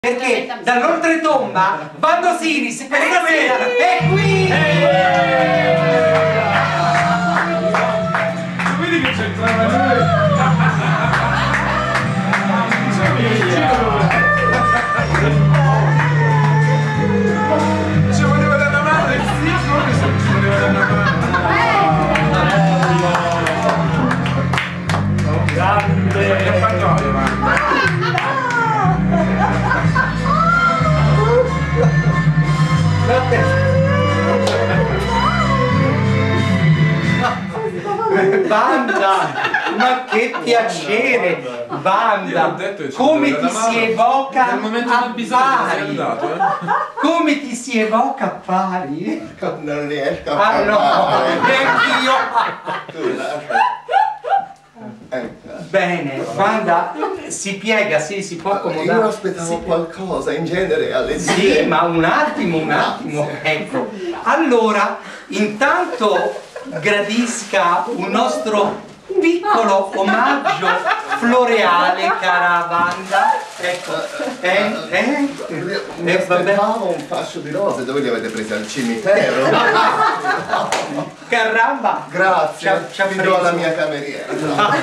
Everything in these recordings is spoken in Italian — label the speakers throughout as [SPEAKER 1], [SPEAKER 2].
[SPEAKER 1] Perché dall'oltretomba Bando Sinis questa sera è qui!
[SPEAKER 2] Vedi che c'entrava lui? Ci voleva dare una mano, sì, come se ci voleva dare una mano. Grande! Che fattoio, ma!
[SPEAKER 1] Banda, ma che piacere, Banda, come ti si evoca a Bari, come ti si evoca a Bari?
[SPEAKER 3] Non riesco a
[SPEAKER 1] parlare.
[SPEAKER 3] No,
[SPEAKER 1] neanch'io. Bene, Banda, si piega, sì, si può accomodare.
[SPEAKER 3] Io aspettavo qualcosa, in genere alle 10.
[SPEAKER 1] Sì, ma un attimo, ecco. Allora, intanto gradisca un nostro piccolo omaggio floreale, cara Banda. Ecco,
[SPEAKER 3] Mi aspettavo un fascio di rose, dove li avete presi? Al cimitero?
[SPEAKER 1] Caramba!
[SPEAKER 3] Grazie,
[SPEAKER 1] ci ha
[SPEAKER 3] vi
[SPEAKER 1] preso.
[SPEAKER 3] do la mia cameriera.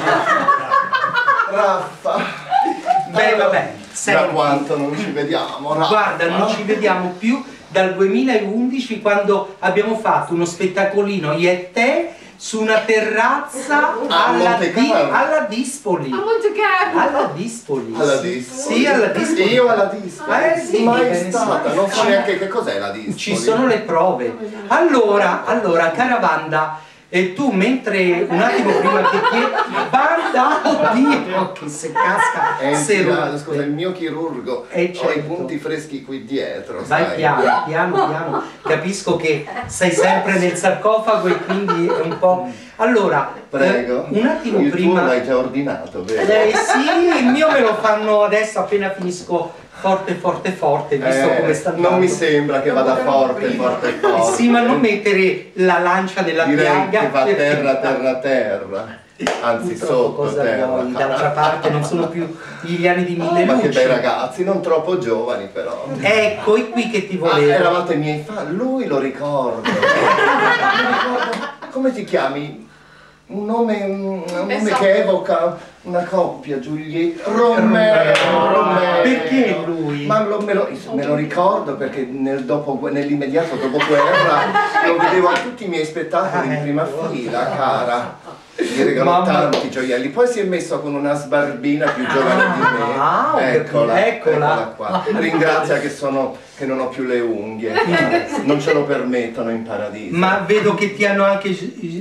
[SPEAKER 3] Raffa.
[SPEAKER 1] Beh, vabbè,
[SPEAKER 3] Da
[SPEAKER 1] senti,
[SPEAKER 3] quanto non ci vediamo, Raffa?
[SPEAKER 1] guarda, non ci vediamo più dal 2011, quando abbiamo fatto uno spettacolino io e te su una terrazza alla Dispoli.
[SPEAKER 4] A Monte Carlo.
[SPEAKER 1] Alla Dispoli.
[SPEAKER 3] Alla Dispoli?
[SPEAKER 1] Sì, alla Dispoli.
[SPEAKER 3] Io alla Dispoli?
[SPEAKER 1] Sì,
[SPEAKER 3] mai
[SPEAKER 1] che ne
[SPEAKER 3] stata,
[SPEAKER 1] so.
[SPEAKER 3] non so neanche che cos'è la Dispoli.
[SPEAKER 1] Ci sono le prove. Allora, cara Banda, e tu mentre un attimo prima che Banda, oddio, che se casca, se rompe.
[SPEAKER 3] Scusa, il mio chirurgo, ho
[SPEAKER 1] certo.
[SPEAKER 3] i punti freschi qui dietro,
[SPEAKER 1] Vai
[SPEAKER 3] sai?
[SPEAKER 1] piano, capisco che sei sempre nel sarcofago e quindi è un po'... Allora,
[SPEAKER 3] Prego.
[SPEAKER 1] un attimo
[SPEAKER 3] il
[SPEAKER 1] prima...
[SPEAKER 3] tuo l'hai già ordinato, vero?
[SPEAKER 1] Sì, il mio me lo fanno adesso appena finisco forte, visto come sta andando.
[SPEAKER 3] Non mi sembra che vada forte.
[SPEAKER 1] Sì, ma non mettere la lancia della
[SPEAKER 3] Direi
[SPEAKER 1] piaga.
[SPEAKER 3] che va terra. Anzi,
[SPEAKER 1] Purtroppo
[SPEAKER 3] sotto
[SPEAKER 1] cosa
[SPEAKER 3] terra.
[SPEAKER 1] vuoi? D'altra parte non sono più gli anni di mille
[SPEAKER 3] Ma che
[SPEAKER 1] luci.
[SPEAKER 3] bei ragazzi, non troppo giovani però.
[SPEAKER 1] Ecco, è qui che ti volevo.
[SPEAKER 3] Eravate i miei fan, lui lo ricordo. Come ti chiami? Un nome che evoca una coppia, Giulietta Romeo.
[SPEAKER 1] Perché lui?
[SPEAKER 3] Ma me lo ricordo perché nell'immediato dopoguerra lo vedevo a tutti i miei spettacoli in prima fila, cara. Mi regalò tanti gioielli, poi si è messo con una sbarbina più giovane di me. Eccola qua. Ringrazia che non ho più le unghie, non ce lo permettono in paradiso.
[SPEAKER 1] Ma vedo che ti hanno anche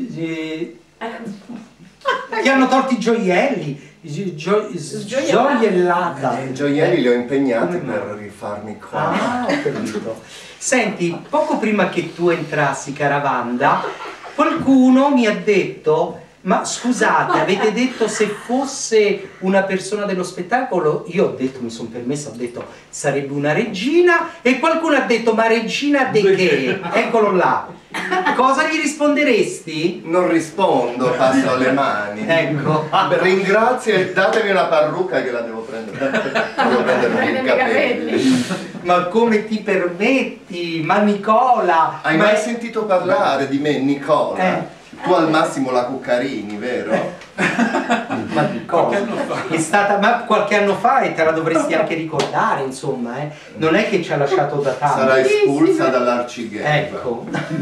[SPEAKER 1] ti hanno tolto i gioielli, gioiellata.
[SPEAKER 3] I gioielli li ho impegnati per rifarmi qua.
[SPEAKER 1] Ah, ho capito. Senti, poco prima che tu entrassi, cara Wanda, qualcuno mi ha detto: ma scusate, avete detto se fosse una persona dello spettacolo? Io ho detto, mi sono permessa, ho detto sarebbe una regina, e qualcuno ha detto: ma regina de che? Eccolo là. Cosa gli risponderesti?
[SPEAKER 3] Non rispondo, passo alle mani.
[SPEAKER 1] Ecco.
[SPEAKER 3] Ringrazio e datemi una parrucca che la devo prendere. Devo prendermi i capelli.
[SPEAKER 1] Ma come ti permetti? Ma Nicola!
[SPEAKER 3] Hai mai sentito parlare di me, Nicola? Tu al massimo la Cuccarini, vero?
[SPEAKER 1] Ma di cosa? È stata ma qualche anno fa e te la dovresti anche ricordare, insomma, non è che ci ha lasciato da tanto.
[SPEAKER 3] Sarà espulsa dall'Arcigay.
[SPEAKER 1] Ecco.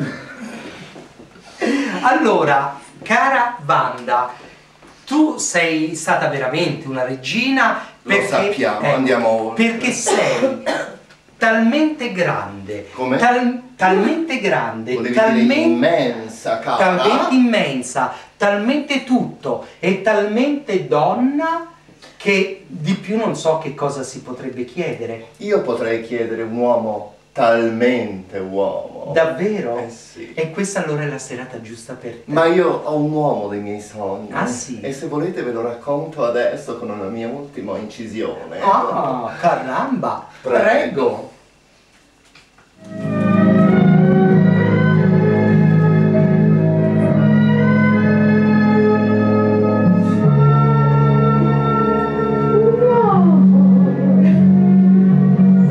[SPEAKER 1] Allora, cara Wanda, tu sei stata veramente una regina perché,
[SPEAKER 3] Lo sappiamo, andiamo oltre.
[SPEAKER 1] Perché sei talmente grande.
[SPEAKER 3] Come?
[SPEAKER 1] Talmente grande,
[SPEAKER 3] Volevi dire immensa, cara.
[SPEAKER 1] talmente immensa, talmente tutto e talmente donna che di più non so che cosa si potrebbe chiedere.
[SPEAKER 3] Io potrei chiedere un uomo talmente uomo.
[SPEAKER 1] Davvero?
[SPEAKER 3] Eh sì.
[SPEAKER 1] E questa allora è la serata giusta per te.
[SPEAKER 3] Ma io ho un uomo dei miei sogni.
[SPEAKER 1] Ah, sì?
[SPEAKER 3] E se volete ve lo racconto adesso con una mia ultima incisione.
[SPEAKER 1] Ah, caramba! Prego.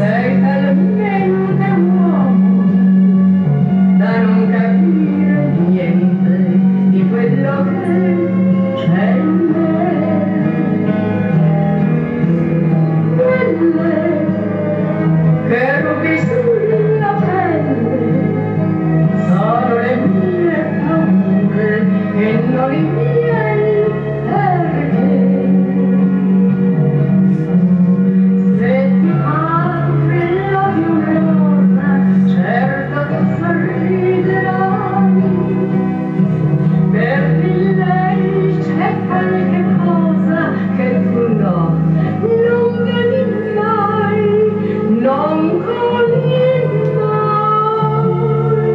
[SPEAKER 4] sei talmente uomo da non capire niente di quello che c'è in me. Quelle che rubi sulla pelle sono le mie paure e non i miei perché. Se ti apri l'occhio rosa, certo che sorriderai, perché lei c'è qualche cosa che tu non vedi mai, non cogli mai.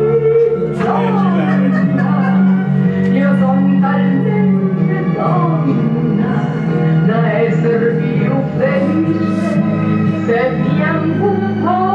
[SPEAKER 4] Io son talmente donna da esser più felice se piango un po'.